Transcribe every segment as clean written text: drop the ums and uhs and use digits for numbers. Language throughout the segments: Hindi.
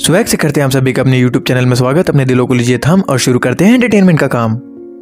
स्वैग से करते हैं हम सभी का अपने YouTube चैनल में स्वागत। अपने दिलों को लीजिए थाम और शुरू करते हैं एंटरटेनमेंट का काम।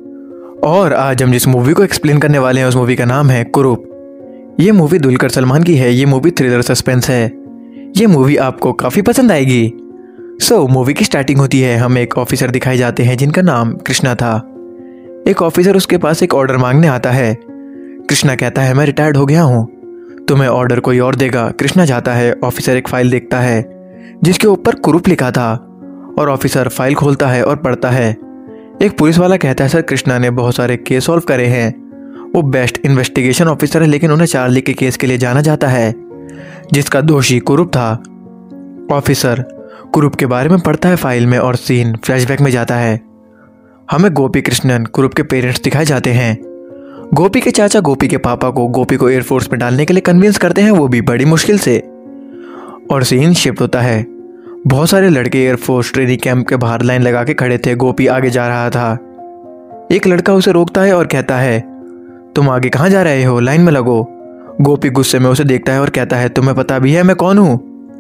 और आज हम जिस मूवी को एक्सप्लेन करने वाले हैं उस मूवी का नाम है कुरूप। ये मूवी दुलकर सलमान की है। ये मूवी थ्रिलर सस्पेंस है। ये मूवी आपको काफ़ी पसंद आएगी। मूवी की स्टार्टिंग होती है। हम एक ऑफिसर दिखाए जाते हैं जिनका नाम कृष्णा था। एक ऑफिसर उसके पास एक ऑर्डर मांगने आता है। कृष्णा कहता है मैं रिटायर्ड हो गया हूँ, तुम्हें ऑर्डर कोई और देगा। कृष्णा जाता है। ऑफिसर एक फाइल देखता है जिसके ऊपर कुरूप लिखा था और ऑफिसर फाइल खोलता है और पढ़ता है। एक पुलिस वाला कहता है सर कृष्णा ने बहुत सारे केस सॉल्व करे हैं, वो बेस्ट इन्वेस्टिगेशन ऑफिसर है, लेकिन उन्हें चार्ली के केस के लिए जाना जाता है जिसका दोषी कुरूप था। ऑफिसर कुरूप के बारे में पढ़ता है फाइल में और सीन फ्लैशबैक में जाता है। हमें गोपी कृष्णन कुरूप के पेरेंट्स दिखाए जाते हैं। गोपी के चाचा गोपी के पापा को गोपी को एयरफोर्स में डालने के लिए कन्विंस करते हैं, वो भी बड़ी मुश्किल से। और सीन शिफ्ट होता है। बहुत सारे लड़के एयरफोर्स ट्रेनिंग कैंप के बाहर लाइन लगा के खड़े थे। गोपी आगे जा रहा था। एक लड़का उसे रोकता है और कहता है तुम आगे कहाँ जा रहे हो, लाइन में लगो। गोपी गुस्से में उसे देखता है और कहता है तुम्हें पता भी है मैं कौन हूँ?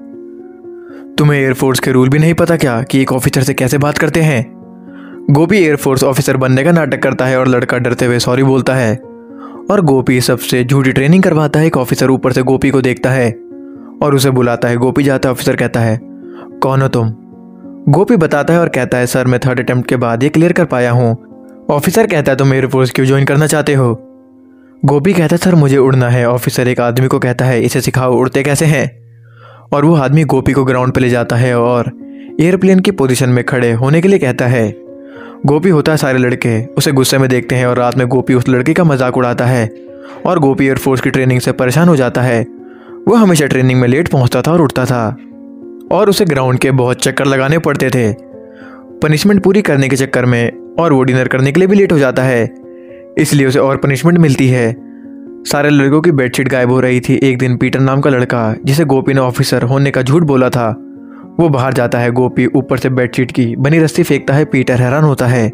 तुम्हें एयरफोर्स के रूल भी नहीं पता क्या कि एक ऑफिसर से कैसे बात करते हैं? गोपी एयरफोर्स ऑफिसर बनने का नाटक करता है और लड़का डरते हुए सॉरी बोलता है और गोपी सबसे झूठी ट्रेनिंग करवाता है। एक ऑफिसर ऊपर से गोपी को देखता है और उसे बुलाता है। गोपी जाता है। ऑफिसर कहता है कौन हो तुम? गोपी बताता है और कहता है सर मैं थर्ड अटेम्प्ट के बाद ये क्लियर कर पाया हूँ। ऑफिसर कहता है तुम एयरफोर्स क्यों ज्वाइन करना चाहते हो? गोपी कहता है सर मुझे उड़ना है। ऑफिसर एक आदमी को कहता है इसे सिखाओ उड़ते कैसे हैं। और वो आदमी गोपी को ग्राउंड पे ले जाता है और एयरप्लेन की पोजीशन में खड़े होने के लिए कहता है। गोपी होता है सारे लड़के उसे गुस्से में देखते हैं और रात में गोपी उस लड़के का मजाक उड़ाता है और गोपी एयरफोर्स की ट्रेनिंग से परेशान हो जाता है। वो हमेशा ट्रेनिंग में लेट पहुंचता था और उठता था और उसे ग्राउंड के बहुत चक्कर लगाने पड़ते थे पनिशमेंट पूरी करने के चक्कर में, और वो डिनर करने के लिए भी लेट हो जाता है, इसलिए उसे और पनिशमेंट मिलती है। सारे लड़कों की बेडशीट गायब हो रही थी। एक दिन पीटर नाम का लड़का जिसे गोपी ने ऑफिसर होने का झूठ बोला था वो बाहर जाता है। गोपी ऊपर से बेडशीट की बनी रस्सी फेंकता है। पीटर हैरान होता है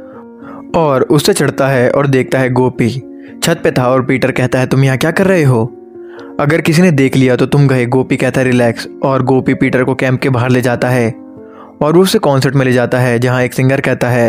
और उससे चढ़ता है और देखता है गोपी छत पे था। और पीटर कहता है तुम यहाँ क्या कर रहे हो? अगर किसी ने देख लिया तो तुम गए। गोपी कहता है रिलैक्स। और गोपी पीटर को कैंप के बाहर ले जाता है और उसे कॉन्सर्ट में ले जाता है जहाँ एक सिंगर कहता है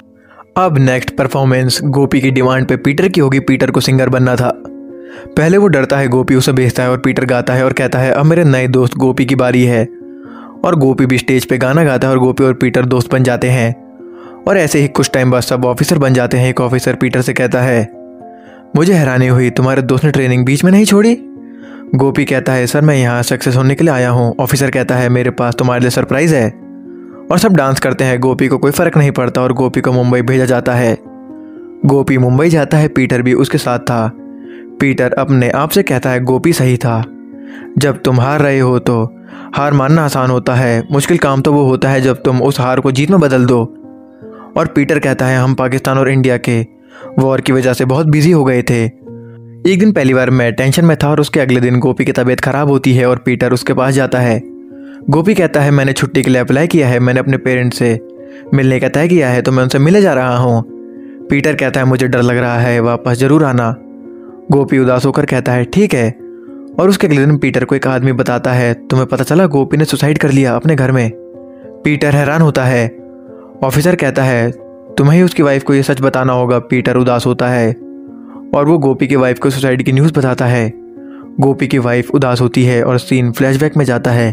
अब नेक्स्ट परफॉर्मेंस गोपी की डिमांड पे पीटर की होगी। पीटर को सिंगर बनना था। पहले वो डरता है। गोपी उसे भेजता है और पीटर गाता है और कहता है अब मेरे नए दोस्त गोपी की बारी है। और गोपी भी स्टेज पे गाना गाता है और गोपी और पीटर दोस्त बन जाते हैं। और ऐसे ही कुछ टाइम बाद सब ऑफिसर बन जाते हैं। एक ऑफिसर पीटर से कहता है मुझे हैरानी हुई तुम्हारे दोस्त ने ट्रेनिंग बीच में नहीं छोड़ी। गोपी कहता है सर मैं यहाँ सक्सेस होने के लिए आया हूँ। ऑफिसर कहता है मेरे पास तुम्हारे लिए सरप्राइज है। और सब डांस करते हैं। गोपी को कोई फर्क नहीं पड़ता और गोपी को मुंबई भेजा जाता है। गोपी मुंबई जाता है। पीटर भी उसके साथ था। पीटर अपने आप से कहता है गोपी सही था। जब तुम हार रहे हो तो हार मानना आसान होता है, मुश्किल काम तो वो होता है जब तुम उस हार को जीत में बदल दो। और पीटर कहता है हम पाकिस्तान और इंडिया के वॉर की वजह से बहुत बिजी हो गए थे। एक दिन पहली बार मैं टेंशन में था और उसके अगले दिन गोपी की तबीयत खराब होती है और पीटर उसके पास जाता है। गोपी कहता है मैंने छुट्टी के लिए अप्लाई किया है, मैंने अपने पेरेंट्स से मिलने का तय किया है तो मैं उनसे मिले जा रहा हूँ। पीटर कहता है मुझे डर लग रहा है, वापस ज़रूर आना। गोपी उदास होकर कहता है ठीक है। और उसके अगले दिन पीटर को एक आदमी बताता है तुम्हें पता चला गोपी ने सुसाइड कर लिया अपने घर में। पीटर हैरान होता है। ऑफिसर कहता है तुम्हें ही उसकी वाइफ को ये सच बताना होगा। पीटर उदास होता है और वो गोपी की वाइफ को सुसाइड की न्यूज़ बताता है। गोपी की वाइफ उदास होती है और सीन फ्लैशबैक में जाता है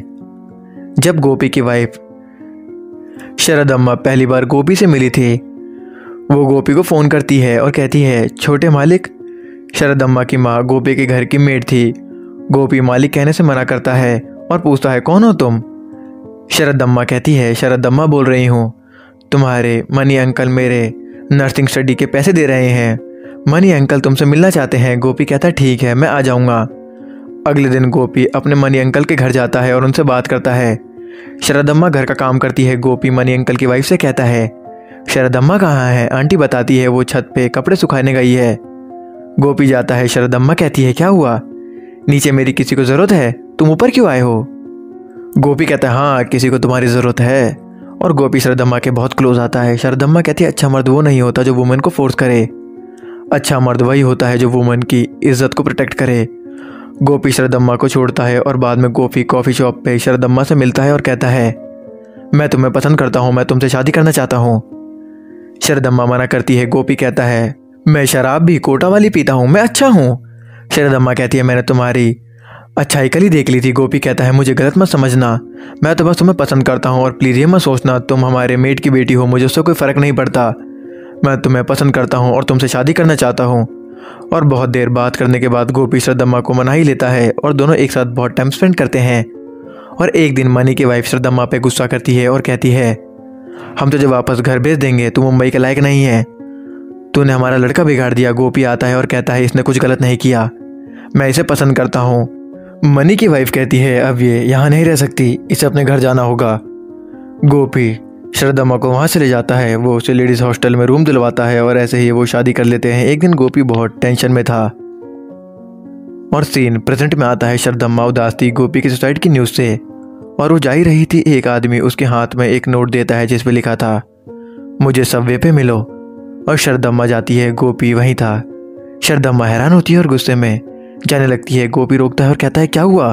जब गोपी की वाइफ शरद अम्मा पहली बार गोपी से मिली थी। वो गोपी को फ़ोन करती है और कहती है छोटे मालिक। शरद अम्मा की माँ गोपी के घर की मेड थी। गोपी मालिक कहने से मना करता है और पूछता है कौन हो तुम? शरद अम्मा कहती है शरद अम्मा बोल रही हूँ, तुम्हारे मनी अंकल मेरे नर्सिंग स्टडी के पैसे दे रहे हैं। मनी अंकल तुमसे मिलना चाहते हैं। गोपी कहता है ठीक है मैं आ जाऊँगा। अगले दिन गोपी अपने मनी अंकल के घर जाता है और उनसे बात करता है। शरद अम्मा घर का काम करती है। गोपी मनी अंकल की वाइफ से कहता है शरद अम्मा कहाँ है? आंटी बताती है वो छत पे कपड़े सुखाने गई है। गोपी जाता है। शरद अम्मा कहती है क्या हुआ? नीचे मेरी किसी को ज़रूरत है, तुम ऊपर क्यों आए हो? गोपी कहता है हाँ किसी को तुम्हारी ज़रूरत है। और गोपी शरद अम्मा के बहुत क्लोज आता है। शरद अम्मा कहती है अच्छा मर्द वो नहीं होता जो वुमेन को फोर्स करे, अच्छा मर्द वही होता है जो वुमेन की इज्जत को प्रोटेक्ट करे। गोपी शरद अम्मा को छोड़ता है और बाद में गोपी कॉफ़ी शॉप पे शरद अम्मा से मिलता है और कहता है मैं तुम्हें पसंद करता हूँ, मैं तुमसे शादी करना चाहता हूँ। शरदम्मा मना करती है। गोपी कहता है मैं शराब भी कोटा वाली पीता हूँ, मैं अच्छा हूँ। शरदम्मा कहती है मैंने तुम्हारी अच्छाई कल ही देख ली थी। गोपी कहता है मुझे गलत मत समझना, मैं तो बस तुम्हें पसंद करता हूँ और प्लीज़ ये मत सोचना तुम हमारे मेट की बेटी हो, मुझे उससे कोई फ़र्क नहीं पड़ता। मैं तुम्हें पसंद करता हूँ और तुमसे शादी करना चाहता हूँ। और बहुत देर बात करने के बाद गोपी शरदम्मा को मना ही लेता है और दोनों एक साथ बहुत टाइम स्पेंड करते हैं। और एक दिन मनी की वाइफ शरदम्मा पे गुस्सा करती है और कहती है हम तुझे वापस घर भेज देंगे, तू मुंबई के लायक नहीं है, तूने हमारा लड़का बिगाड़ दिया। गोपी आता है और कहता है इसने कुछ गलत नहीं किया, मैं इसे पसंद करता हूँ। मनी की वाइफ कहती है अब ये यहाँ नहीं रह सकती, इसे अपने घर जाना होगा। गोपी शरदम्मा को वहाँ से ले जाता है, वो उसे लेडीज़ हॉस्टल में रूम दिलवाता है और ऐसे ही वो शादी कर लेते हैं। एक दिन गोपी बहुत टेंशन में था और सीन प्रेजेंट में आता है। शरदम्मा उदास थी गोपी की सुसाइड की न्यूज़ से और वो जा ही रही थी। एक आदमी उसके हाथ में एक नोट देता है जिस पे लिखा था मुझे सबवे पे मिलो। और शरदम्मा जाती है, गोपी वहीं था। शरदम्मा हैरान होती है और गुस्से में जाने लगती है। गोपी रोकता है और कहता है क्या हुआ।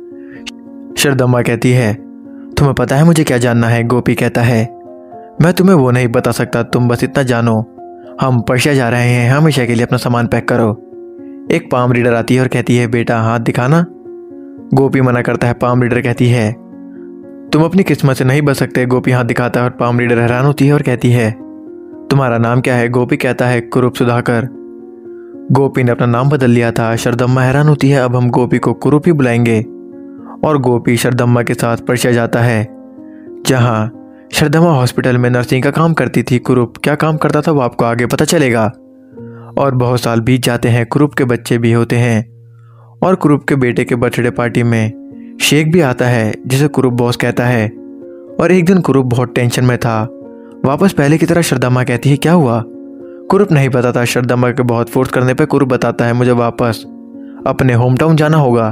शरदम्मा कहती है तुम्हें पता है मुझे क्या जानना है। गोपी कहता है मैं तुम्हें वो नहीं बता सकता, तुम बस इतना जानो हम पर्शिया जा रहे हैं, हमेशा के लिए अपना सामान पैक करो। एक पाम रीडर आती है और कहती है बेटा हाथ दिखाना। गोपी मना करता है। पाम रीडर कहती है तुम अपनी किस्मत से नहीं बच सकते। गोपी हाथ दिखाता है और पाम रीडर हैरान होती है और कहती है तुम्हारा नाम क्या है। गोपी कहता है कुरूप सुधाकर। गोपी ने अपना नाम बदल लिया था। शरदम्मा हैरान होती है, अब हम गोपी को कुरूप ही बुलाएंगे। और गोपी शरदम्मा के साथ पर्शिया जाता है जहाँ शरदम्मा हॉस्पिटल में नर्सिंग का काम करती थी। कुरूप क्या काम करता था वो आपको आगे पता चलेगा। और बहुत साल बीत जाते हैं, कुरूप के बच्चे भी होते हैं और कुरूप के बेटे के बर्थडे पार्टी में शेख भी आता है जिसे कुरूप बॉस कहता है। और एक दिन कुरूप बहुत टेंशन में था। वापस पहले की तरह शरदम्मा कहती है क्या हुआ। कुरूप नहीं पता था। शरदम्मा के बहुत फोर्स करने पे कुरूप बताता है मुझे वापस अपने होम टाउन जाना होगा।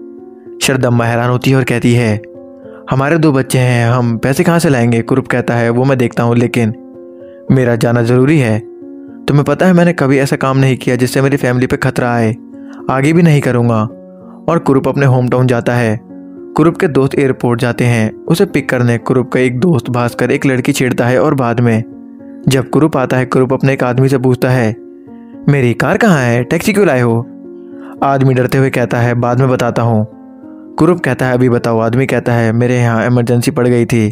शरदम्मा हैरान होती है और कहती है हमारे 2 बच्चे हैं, हम पैसे कहाँ से लाएंगे। कुरूप कहता है वो मैं देखता हूँ, लेकिन मेरा जाना ज़रूरी है। तुम्हें पता है मैंने कभी ऐसा काम नहीं किया जिससे मेरी फैमिली पे खतरा आए, आगे भी नहीं करूँगा। और कुरूप अपने होम टाउन जाता है। कुरूप के दोस्त एयरपोर्ट जाते हैं उसे पिक करने। कुरूप का एक दोस्त भास्कर एक लड़की छेड़ता है और बाद में जब कुरूप आता है कुरूप अपने एक आदमी से पूछता है मेरी कार कहाँ है, टैक्सी क्यों लाए हो। आदमी डरते हुए कहता है बाद में बताता हूँ। कुरूप कहता है अभी बताओ। आदमी कहता है मेरे यहाँ इमरजेंसी पड़ गई थी,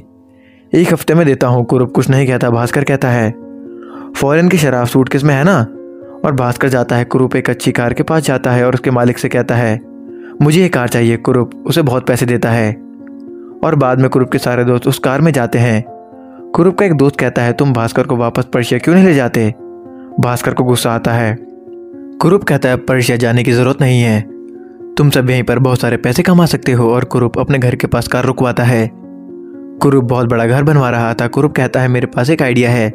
1 हफ्ते में देता हूँ। कुरूप कुछ नहीं कहता। भास्कर कहता है फॉरेन की शराब सूटकेस में है ना। और भास्कर जाता है। कुरूप एक अच्छी कार के पास जाता है और उसके मालिक से कहता है मुझे ये कार चाहिए। कुरूप उसे बहुत पैसे देता है और बाद में कुरूप के सारे दोस्त उस कार में जाते हैं। कुरूप का एक दोस्त कहता है तुम भास्कर को वापस पर्शिया क्यों नहीं ले जाते। भास्कर को गुस्सा आता है। कुरूप कहता है पर्शिया जाने की ज़रूरत नहीं है, तुम सब यहीं पर बहुत सारे पैसे कमा सकते हो। और कुरूप अपने घर के पास कार रुकवाता है। कुरूप बहुत बड़ा घर बनवा रहा था। कुरूप कहता है मेरे पास एक आइडिया है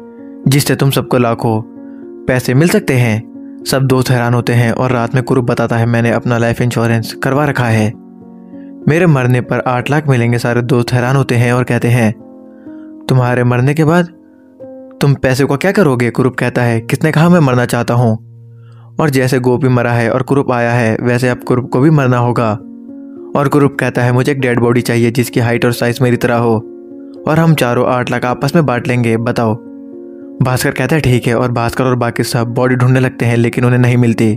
जिससे तुम सबको लाखों पैसे मिल सकते हैं। सब दोस्त हैरान होते हैं और रात में कुरूप बताता है मैंने अपना लाइफ इंश्योरेंस करवा रखा है, मेरे मरने पर 8 लाख मिलेंगे। सारे दोस्त हैरान होते हैं और कहते हैं तुम्हारे मरने के बाद तुम पैसे को क्या करोगे। कुरूप कहता है किसने कहा मैं मरना चाहता हूँ। और जैसे गोपी मरा है और कुरूप आया है वैसे अब कुरूप को भी मरना होगा। और कुरूप कहता है मुझे एक डेड बॉडी चाहिए जिसकी हाइट और साइज मेरी तरह हो और हम चारों 8 लाख आपस में बांट लेंगे, बताओ। भास्कर कहता है ठीक है। और भास्कर और बाकी सब बॉडी ढूंढने लगते हैं लेकिन उन्हें नहीं मिलती।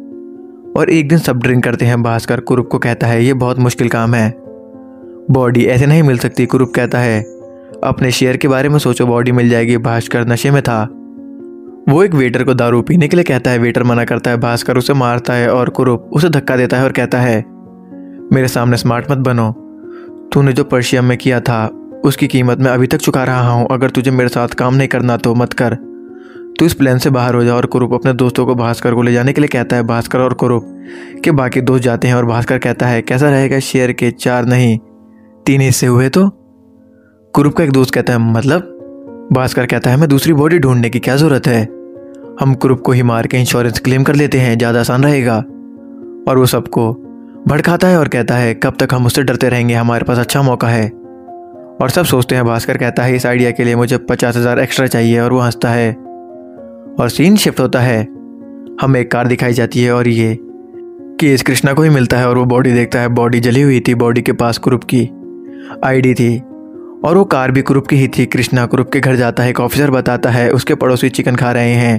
और एक दिन सब ड्रिंक करते हैं। भास्कर कुरूप को कहता है ये बहुत मुश्किल काम है, बॉडी ऐसे नहीं मिल सकती। कुरूप कहता है अपने शेयर के बारे में सोचो, बॉडी मिल जाएगी। भास्कर नशे में था। वो एक वेटर को दारू पीने के लिए कहता है। वेटर मना करता है। भास्कर उसे मारता है और कुरूप उसे धक्का देता है और कहता है मेरे सामने स्मार्ट मत बनो, तूने जो पर्शिया में किया था उसकी कीमत मैं अभी तक चुका रहा हूँ। अगर तुझे मेरे साथ काम नहीं करना तो मत कर, तू इस प्लान से बाहर हो जा। और कुरूप अपने दोस्तों को भास्कर को ले जाने के लिए कहता है। भास्कर और कुरूप के बाकी दोस्त जाते हैं और भास्कर कहता है कैसा रहेगा शेयर के 4 नहीं 3 हिस्से हुए तो। कुरूप का एक दोस्त कहता है मतलब। भास्कर कहता है मैं दूसरी बॉडी ढूंढने की क्या ज़रूरत है, हम कुरूप को ही मार के इंश्योरेंस क्लेम कर लेते हैं, ज़्यादा आसान रहेगा। और वो सबको भड़काता है और कहता है कब तक हम उससे डरते रहेंगे, हमारे पास अच्छा मौका है। और सब सोचते हैं। भास्कर कहता है इस आइडिया के लिए मुझे 50,000 एक्स्ट्रा चाहिए। और वो हंसता है और सीन शिफ्ट होता है। हमें एक कार दिखाई जाती है और ये केस कृष्णा को ही मिलता है और वो बॉडी देखता है। बॉडी जली हुई थी, बॉडी के पास कुरूप की आईडी थी और वो कार भी कुरूप की ही थी। कृष्णा कुरूप के घर जाता है, एक ऑफिसर बताता है उसके पड़ोसी चिकन खा रहे हैं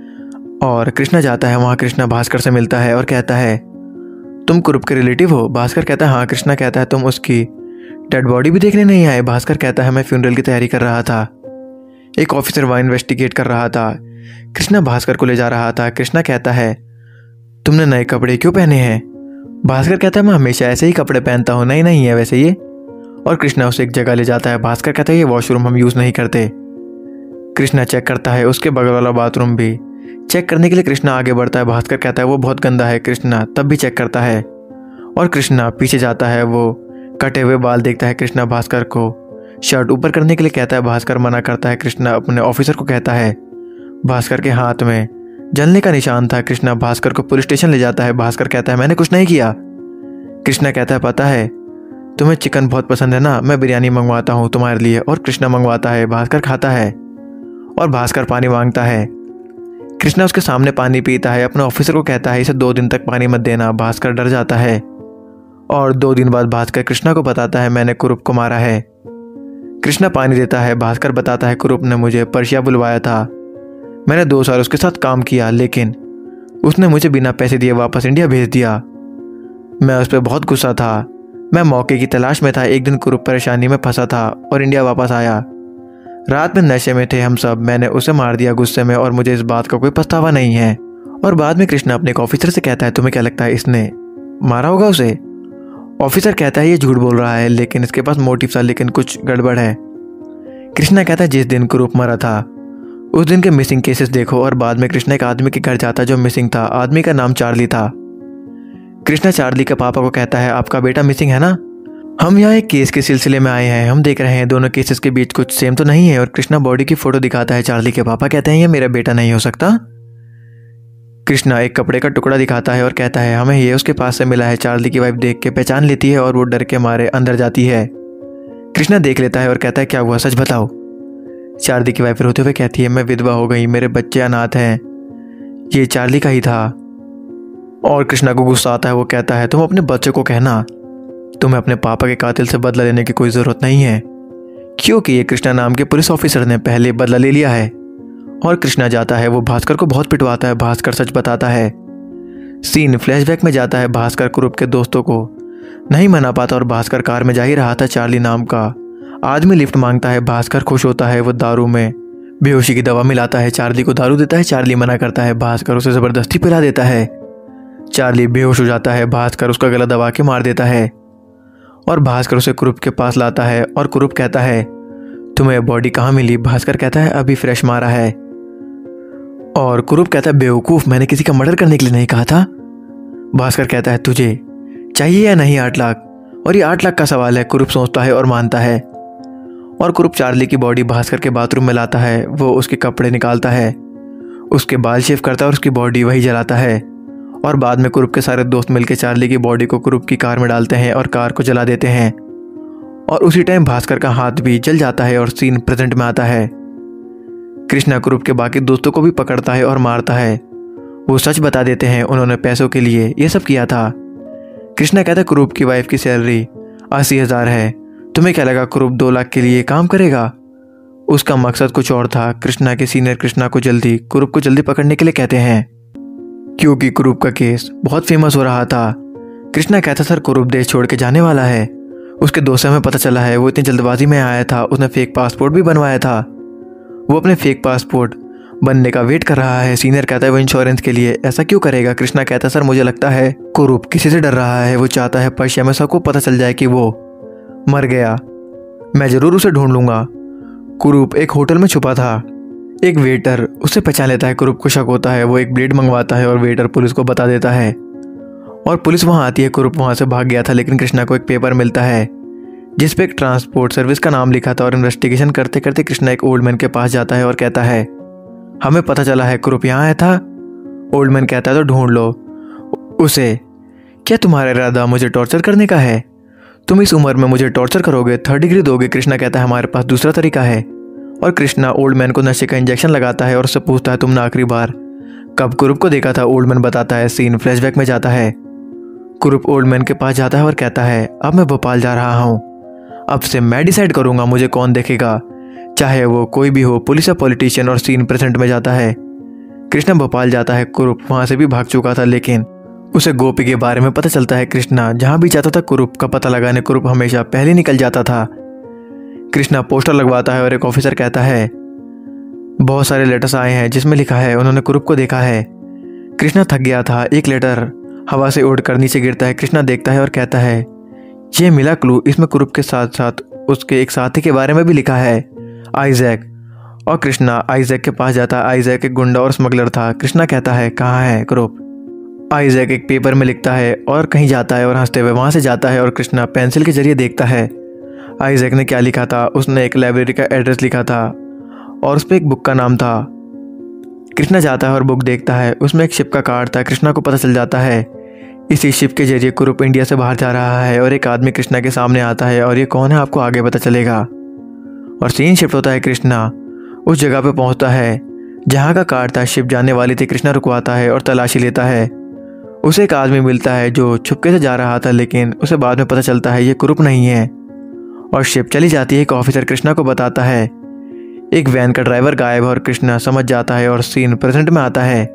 और कृष्णा जाता है वहाँ। कृष्णा भास्कर से मिलता है और कहता है तुम कुरूप के रिलेटिव हो? भास्कर कहता है हाँ। कृष्णा कहता है तुम उसकी डेड बॉडी भी देखने नहीं आए? भास्कर कहता है मैं फ्यूनरल की तैयारी कर रहा था, एक ऑफिसर वहाँ इन्वेस्टिगेट कर रहा था। कृष्णा भास्कर को ले जा रहा था। कृष्णा कहता है तुमने नए कपड़े क्यों पहने हैं? भास्कर कहता है मैं हमेशा ऐसे ही कपड़े पहनता हूँ, नए नहीं है वैसे ये। और कृष्णा उसे एक जगह ले जाता है। भास्कर कहता है ये वॉशरूम हम यूज़ नहीं करते। कृष्णा चेक करता है उसके बगल वाला बाथरूम भी। चेक करने के लिए कृष्णा आगे बढ़ता है। भास्कर कहता है वो बहुत गंदा है। कृष्णा तब भी चेक करता है और कृष्णा पीछे जाता है। वो कटे हुए बाल देखता है। कृष्णा भास्कर को शर्ट ऊपर करने के लिए कहता है। भास्कर मना करता है। कृष्णा अपने ऑफिसर को कहता है। भास्कर के हाथ में जलने का निशान था। कृष्णा भास्कर को पुलिस स्टेशन ले जाता है। भास्कर कहता है मैंने कुछ नहीं किया। कृष्णा कहता है पता है तुम्हें चिकन बहुत पसंद है ना, मैं बिरयानी मंगवाता हूँ तुम्हारे लिए। और कृष्णा मंगवाता है। भास्कर खाता है और भास्कर पानी मांगता है। कृष्णा उसके सामने पानी पीता है। अपने ऑफिसर को कहता है इसे 2 दिन तक पानी मत देना। भास्कर डर जाता है और 2 दिन बाद भास्कर कृष्णा को बताता है मैंने कुरूप को मारा है। कृष्णा पानी देता है। भास्कर बताता है कुरूप ने मुझे पर्शिया बुलवाया था, मैंने 2 साल उसके साथ काम किया लेकिन उसने मुझे बिना पैसे दिए वापस इंडिया भेज दिया। मैं उस पर बहुत गुस्सा था, मैं मौके की तलाश में था। एक दिन कुरूप परेशानी में फंसा था और इंडिया वापस आया। रात में नशे में थे हम सब, मैंने उसे मार दिया गुस्से में और मुझे इस बात का कोई पछतावा नहीं है। और बाद में कृष्णा अपने एक ऑफिसर से कहता है तुम्हें क्या लगता है इसने मारा होगा उसे? ऑफिसर कहता है ये झूठ बोल रहा है लेकिन इसके पास मोटिव था, लेकिन कुछ गड़बड़ है। कृष्णा कहता है जिस दिन कुरूप मरा था उस दिन के मिसिंग केसेस देखो। और बाद में कृष्णा एक आदमी के घर जाता जो मिसिंग था। आदमी का नाम चार्ली था। कृष्णा चार्ली के पापा को कहता है आपका बेटा मिसिंग है ना, हम यहाँ एक केस के सिलसिले में आए हैं, हम देख रहे हैं दोनों केसेस के बीच कुछ सेम तो नहीं है। और कृष्णा बॉडी की फोटो दिखाता है। चार्ली के पापा कहते हैं ये मेरा बेटा नहीं हो सकता। कृष्णा एक कपड़े का टुकड़ा दिखाता है और कहता है हमें ये उसके पास से मिला है। चार्ली की वाइफ देख के पहचान लेती है और वो डर के मारे अंदर जाती है। कृष्णा देख लेता है और कहता है क्या हुआ सच बताओ। चार्ली की वाइफ रोते हुए कहती है मैं विधवा हो गई, मेरे बच्चे अनाथ हैं, ये चार्ली का ही था। और कृष्णा को गुस्सा आता है। वो कहता है तुम अपने बच्चे को कहना तुम्हें अपने पापा के कातिल से बदला लेने की कोई ज़रूरत नहीं है, क्योंकि ये कृष्णा नाम के पुलिस ऑफिसर ने पहले बदला ले लिया है। और कृष्णा जाता है, वो भास्कर को बहुत पिटवाता है। भास्कर सच बताता है। सीन फ्लैशबैक में जाता है। भास्कर कुरूप के दोस्तों को नहीं मना पाता और भास्कर कार में जा ही रहा था। चार्ली नाम का आदमी लिफ्ट मांगता है। भास्कर खुश होता है। वो दारू में बेहोशी की दवा मिलाता है, चार्ली को दारू देता है। चार्ली मना करता है। भास्कर उसे ज़बरदस्ती पिला देता है। चार्ली बेहोश हो जाता है। भास्कर उसका गला दबा के मार देता है और भास्कर उसे कुरूप के पास लाता है। और कुरूप कहता है तुम्हें बॉडी कहाँ मिली? भास्कर कहता है अभी फ्रेश मारा है। और कुरूप कहता है बेवकूफ़, मैंने किसी का मर्डर करने के लिए नहीं कहा था। भास्कर कहता है तुझे चाहिए या नहीं 8 लाख? और ये 8 लाख का सवाल है। कुरूप सोचता है और मानता है। और कुरूप चार्ली की बॉडी भास्कर के बाथरूम में लाता है। वो उसके कपड़े निकालता है, उसके बाल शेव करता है और उसकी बॉडी वही जलाता है। और बाद में कुरूप के सारे दोस्त मिलकर चार्ली की बॉडी को कुरूप की कार में डालते हैं और कार को जला देते हैं। और उसी टाइम भास्कर का हाथ भी जल जाता है और सीन प्रेजेंट में आता है। कृष्णा कुरूप के बाकी दोस्तों को भी पकड़ता है और मारता है। वो सच बता देते हैं उन्होंने पैसों के लिए ये सब किया था। कृष्णा कहता है कुरूप की वाइफ की सैलरी 80,000 है, तुम्हें क्या लगा कुरूप 2 लाख के लिए काम करेगा? उसका मकसद कुछ और था। कृष्णा के सीनियर कृष्णा को कुरूप को जल्दी पकड़ने के लिए कहते हैं, क्योंकि कुरूप का केस बहुत फेमस हो रहा था। कृष्णा कहता सर कुरूप देश छोड़ के जाने वाला है, उसके दोस्त से हमें पता चला है, वो इतनी जल्दबाजी में आया था, उसने फेक पासपोर्ट भी बनवाया था, वो अपने फेक पासपोर्ट बनने का वेट कर रहा है। सीनियर कहता है वो इंश्योरेंस के लिए ऐसा क्यों करेगा? कृष्णा कहता है सर मुझे लगता है कुरूप किसी से डर रहा है, वो चाहता है पर्शिया में सबको पता चल जाए कि वो मर गया, मैं ज़रूर उसे ढूंढ लूँगा। कुरूप एक होटल में छुपा था। एक वेटर उसे पहचान लेता है। कुरूप को शक होता है। वो एक ब्लेड मंगवाता है और वेटर पुलिस को बता देता है और पुलिस वहाँ आती है। कुरूप वहाँ से भाग गया था, लेकिन कृष्णा को एक पेपर मिलता है जिस पे एक ट्रांसपोर्ट सर्विस का नाम लिखा था। और इन्वेस्टिगेशन करते करते कृष्णा एक ओल्ड मैन के पास जाता है और कहता है हमें पता चला है कुरूप यहाँ आया था। ओल्ड मैन कहता है तो ढूंढ लो उसे। क्या तुम्हारा इरादा मुझे टॉर्चर करने का है? तुम इस उम्र में मुझे टॉर्चर करोगे, 3rd डिग्री दोगे? कृष्णा कहता है हमारे पास दूसरा तरीका है। और कृष्णा ओल्ड मैन को नशे का इंजेक्शन लगाता है और उससे पूछता है तुमने आखिरी बार कब कुरूप को देखा था? ओल्ड मैन बताता है। सीन फ्लैशबैक में जाता है। कुरूप ओल्ड मैन के पास जाता है और कहता है अब मैं भोपाल जा रहा हूँ, अब से मैं डिसाइड करूंगा मुझे कौन देखेगा, चाहे वो कोई भी हो, पुलिस या पॉलिटिशियन। और सीन प्रेजेंट में जाता है। कृष्णा भोपाल जाता है। कुरूप वहां से भी भाग चुका था, लेकिन उसे गोपी के बारे में पता चलता है। कृष्णा जहां भी जाता था कुरूप का पता लगाने, कुरूप हमेशा पहले निकल जाता था। कृष्णा पोस्टर लगवाता है और एक ऑफिसर कहता है बहुत सारे लेटर्स आए हैं जिसमें लिखा है उन्होंने कुरूप को देखा है। कृष्णा थक गया था। एक लेटर हवा से उड़कर नीचे गिरता है। कृष्णा देखता है और कहता है ये मिला क्लू, इसमें कुरूप के साथ साथ उसके एक साथी के बारे में भी लिखा है, आइजैक। और कृष्णा आइजैक के पास जाता है। आइजैक एक गुंडा और स्मगलर था। कृष्णा कहता है कहाँ है कुरूप। आइजैक एक पेपर में लिखता है और कहीं जाता है और हंसते हुए वहां से जाता है। और कृष्णा पेंसिल के जरिए देखता है आइजैक ने क्या लिखा था। उसने एक लाइब्रेरी का एड्रेस लिखा था और उस पर एक बुक का नाम था। कृष्णा जाता है और बुक देखता है, उसमें एक शिप का कार्ड था। कृष्णा को पता चल जाता है इसी शिप के जरिए कुरूप इंडिया से बाहर जा रहा है। और एक आदमी कृष्णा के सामने आता है और ये कौन है आपको आगे पता चलेगा। और सीन शिफ्ट होता है। कृष्णा उस जगह पे पहुंचता है जहां का कार्ड था, शिप जाने वाली थी। कृष्णा रुकवाता है और तलाशी लेता है। उसे एक आदमी मिलता है जो छुपके से जा रहा था, लेकिन उसे बाद में पता चलता है ये कुरूप नहीं है। और शिप चली जाती है। एक ऑफिसर कृष्णा को बताता है एक वैन का ड्राइवर गायब है। और कृष्णा समझ जाता है और सीन प्रेजेंट में आता है।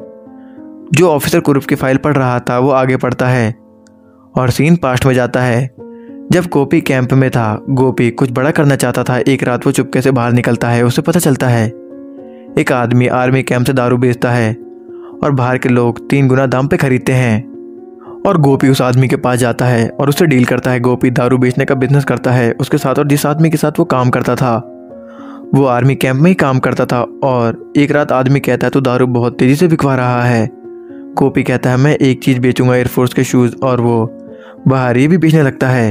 जो ऑफिसर कुरूप की फाइल पढ़ रहा था वो आगे पढ़ता है और सीन पास्ट में जाता है जब गोपी कैंप में था। गोपी कुछ बड़ा करना चाहता था। एक रात वो चुपके से बाहर निकलता है। उसे पता चलता है एक आदमी आर्मी कैंप से दारू बेचता है और बाहर के लोग 3 गुना दाम पे खरीदते हैं। और गोपी उस आदमी के पास जाता है और उससे डील करता है। गोपी दारू बेचने का बिजनेस करता है उसके साथ, और जिस आदमी के साथ वो काम करता था वो आर्मी कैंप में ही काम करता था। और एक रात आदमी कहता है तू दारू बहुत तेजी से बिकवा रहा है। गोपी कहता है मैं एक चीज़ बेचूंगा, एयरफोर्स के शूज़। और वो बाहर ये भी बेचने लगता है।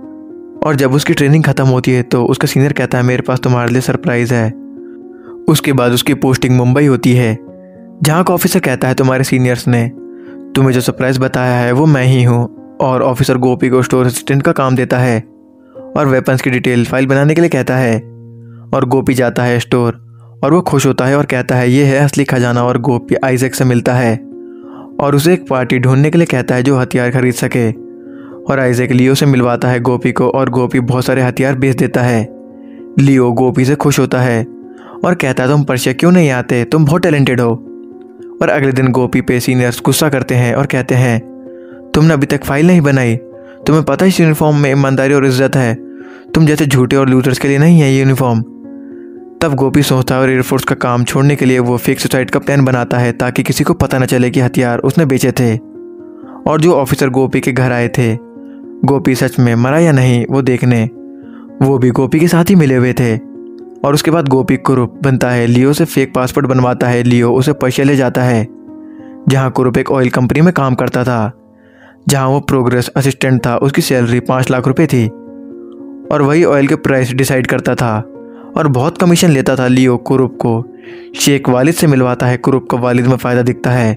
और जब उसकी ट्रेनिंग ख़त्म होती है तो उसका सीनियर कहता है मेरे पास तुम्हारे लिए सरप्राइज़ है। उसके बाद उसकी पोस्टिंग मुंबई होती है, जहाँ का ऑफिसर कहता है तुम्हारे सीनियर्स ने तुम्हें जो सरप्राइज़ बताया है वो मैं ही हूँ। और ऑफिसर गोपी को स्टोर असिस्टेंट का काम देता है और वेपन्स की डिटेल फाइल बनाने के लिए कहता है। और गोपी जाता है स्टोर और वो खुश होता है और कहता है ये है असली खजाना। और गोपी आइजैक से मिलता है और उसे एक पार्टी ढूंढने के लिए कहता है जो हथियार खरीद सके। और आइजैक लियो से मिलवाता है गोपी को और गोपी बहुत सारे हथियार बेच देता है। लियो गोपी से खुश होता है और कहता है तुम पर्शिया क्यों नहीं आते, तुम बहुत टैलेंटेड हो। और अगले दिन गोपी पे सीनियर्स गुस्सा करते हैं और कहते हैं तुमने अभी तक फाइल नहीं बनाई, तुम्हें पता है इस यूनिफॉर्म में ईमानदारी और इज्जत है, तुम जैसे झूठे और लूजर्स के लिए नहीं है ये यूनिफॉर्म। तब गोपी सोचता है और एयरफोर्स का काम छोड़ने के लिए वो फेक सुसाइड का प्लान बनाता है ताकि किसी को पता न चले कि हथियार उसने बेचे थे। और जो ऑफिसर गोपी के घर आए थे, गोपी सच में मरा या नहीं वो देखने, वो भी गोपी के साथ ही मिले हुए थे। और उसके बाद गोपी कुरूप बनता है। लियो से फेक पासपोर्ट बनवाता है। लियो उसे पर्शिया ले जाता है जहाँ कुरूप एक ऑयल कंपनी में काम करता था, जहाँ वो प्रोग्रेस असिस्टेंट था। उसकी सैलरी 5 लाख रुपए थी और वही ऑयल के प्राइस डिसाइड करता था और बहुत कमीशन लेता था। लियो कुरूप को शेख वालिद से मिलवाता है। कुरूप को वालिद में फ़ायदा दिखता है,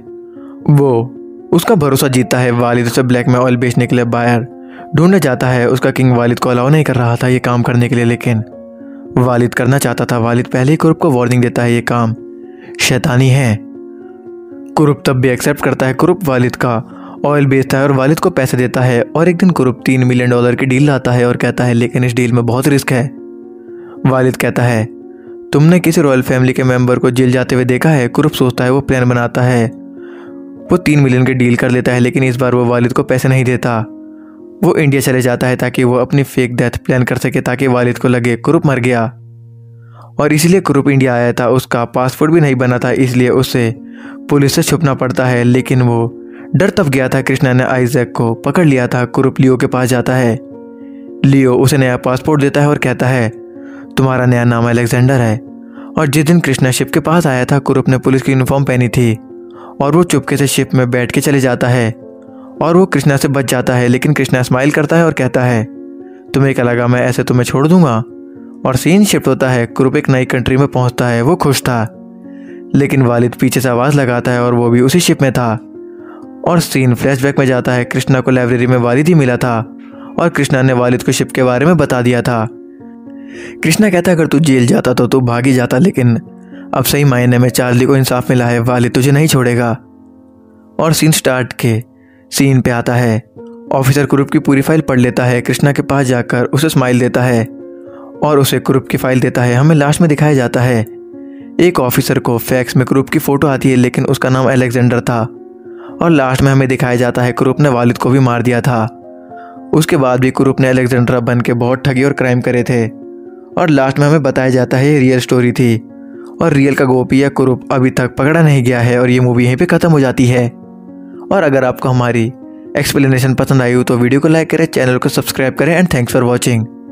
वो उसका भरोसा जीतता है। वालिद उसे ब्लैक में ऑयल बेचने के लिए बायर ढूंढने जाता है। उसका किंग वालिद को अलाउ नहीं कर रहा था ये काम करने के लिए, लेकिन वालिद करना चाहता था। वालिद पहले ही कुरूप को वार्निंग देता है ये काम शैतानी है। कुरूप तब भी एक्सेप्ट करता है। कुरूप वालिद का ऑयल बेचता है और वालिद को पैसे देता है। और एक दिन कुरूप $3 मिलियन की डील लाता है और कहता है लेकिन इस डील में बहुत रिस्क है। वालिद कहता है तुमने किसी रॉयल फैमिली के मेंबर को जेल जाते हुए देखा है। कुरूप सोचता है, वो प्लान बनाता है, वो 3 मिलियन की डील कर लेता है, लेकिन इस बार वो वालिद को पैसे नहीं देता। वो इंडिया चले जाता है ताकि वो अपनी फेक डेथ प्लान कर सके, ताकि वालिद को लगे कुरूप मर गया। और इसीलिए कुरूप इंडिया आया था। उसका पासपोर्ट भी नहीं बना था, इसलिए उसे पुलिस से छुपना पड़ता है। लेकिन वो डर तब गया था। कृष्णा ने आइजैक को पकड़ लिया था। कुरूप लियो के पास जाता है। लियो उसे नया पासपोर्ट देता है और कहता है तुम्हारा नया नाम अलेक्जेंडर है। और जिस दिन कृष्णा शिप के पास आया था, कुरूप ने पुलिस की यूनिफॉर्म पहनी थी और वो चुपके से शिप में बैठ के चले जाता है और वो कृष्णा से बच जाता है। लेकिन कृष्णा स्माइल करता है और कहता है तुम्हें क्या लगा मैं ऐसे तुम्हें छोड़ दूंगा। और सीन शिफ्ट होता है। कुरूप एक नई कंट्री में पहुंचता है। वो खुश था, लेकिन वालिद पीछे से आवाज़ लगाता है और वो भी उसी शिप में था। और सीन फ्लैशबैक में जाता है। कृष्णा को लाइब्रेरी में वालिद ही मिला था और कृष्णा ने वालिद को शिप के बारे में बता दिया था। कृष्णा कहता अगर तू जेल जाता तो तू भाग ही जाता, लेकिन अब सही मायने में चार्ली को इंसाफ मिला है, वालिद तुझे नहीं छोड़ेगा। और सीन स्टार्ट के सीन पे आता है ऑफिसर कुरूप की पूरी फाइल पढ़ लेता है, कृष्णा के पास जाकर उसे स्माइल देता है और उसे कुरूप की फाइल देता है। हमें लास्ट में दिखाया जाता है एक ऑफिसर को फैक्स में कुरूप की फ़ोटो आती है, लेकिन उसका नाम अलेक्जेंडर था। और लास्ट में हमें दिखाया जाता है कुरूप ने वालिद को भी मार दिया था। उसके बाद भी कुरूप ने अलेक्जेंड्रा बन के बहुत ठगी और क्राइम करे थे। और लास्ट में हमें बताया जाता है ये रियल स्टोरी थी और रियल का गोपी या कुरूप अभी तक पकड़ा नहीं गया है। और ये मूवी यहीं पे ख़त्म हो जाती है। और अगर आपको हमारी एक्सप्लेनेशन पसंद आई हो तो वीडियो को लाइक करें, चैनल को सब्सक्राइब करें एंड थैंक्स फॉर वॉचिंग।